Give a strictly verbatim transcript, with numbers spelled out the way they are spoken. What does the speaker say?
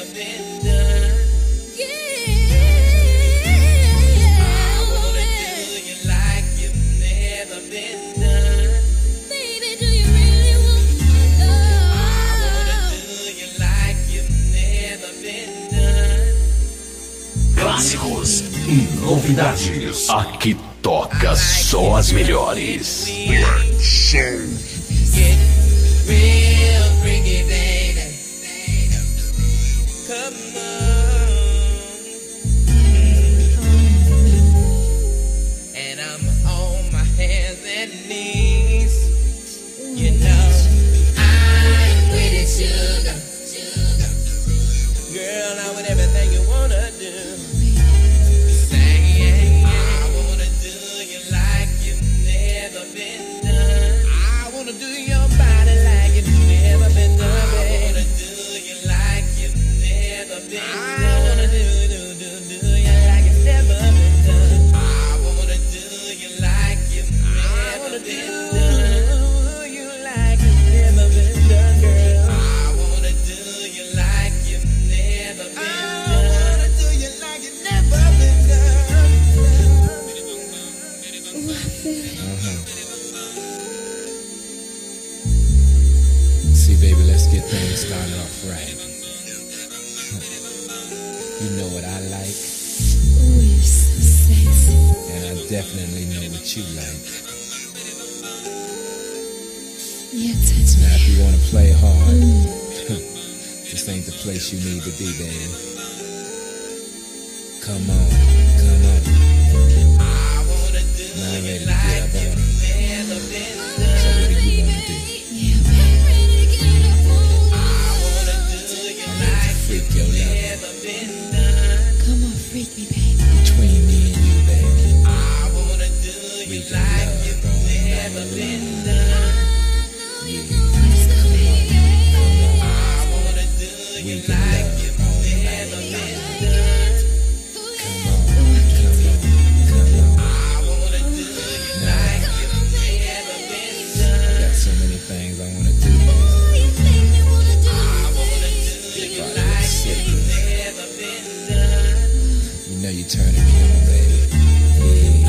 been done. Yeah, I wanna do you like you've never been done. Baby, do you really want my love? I wanna do you like you've never been done. Clássicos e novidades. Aqui toca só as melhores. Black Soul. Get real freaky, baby. Come on. And I'm on my hands and knees. You know, I'm with it, sugar. Girl, now with everything you wanna do. Say, I wanna do you like you've never been done. I wanna do your body like it's never been done, baby. I wanna do you like you've never been done. I wanna do, do, do, do you like it's never been done. I wanna do you like you've never been done. You like it's never been done, girl. I wanna do you like you've never been done. I wanna do you like it's never been done. Uh-huh. See, baby, let's get things started off right. You know what I like, Oh, you're so sexy. and I definitely know what you like. Yeah, touch Now, if me. you want to play hard, this ain't the place you need to be, baby. Come on, come on. I wanna do Now I'm you ready to like get up on you've it. never been done. So what do you want to do? Yeah, baby. I wanna do you I'm ready to like freak you've your love never been done. Come on, freak me, baby. between me and you, baby. I wanna do We you can like love you've all never night been long. done. Yeah, Let's go, baby. I wanna do we you can like love you've all night never long. been done. Come on, come on, come on. I wanna do you like you've never been done. Got so many things I wanna do. I wanna do you Body like looks sick. you've never been done. You know you turning me on, baby. Yeah.